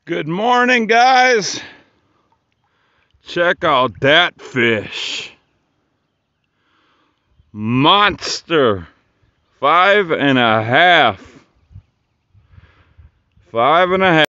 Good morning, guys. Check out that fish. Monster. 5.5. 5.5.